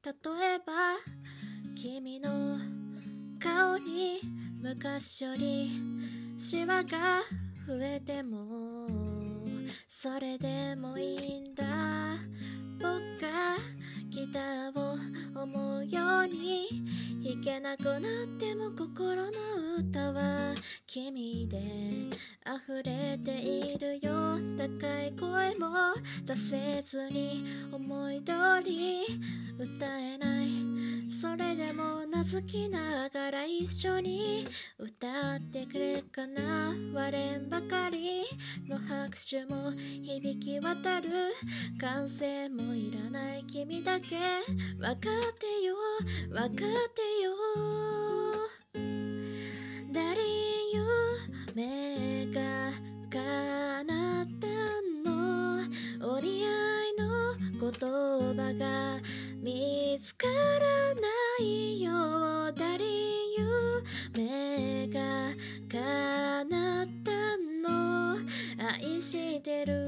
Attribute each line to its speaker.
Speaker 1: 例えば君の顔に昔よりシワが増えてもそれでもいいんだ。僕がギターを思うように弾けなくなっても心の歌は君で溢れているよ。高い声も出せずに思い通り歌えない。それでも名付きながら一緒に歌ってくれるかな。割れんばかりの拍手も響き渡る。完成もいらない君だけ分かってよ分かってよ。誰夢が叶ったの。折り合いの言葉が見つからないよ。誰夢が叶ったの。愛してる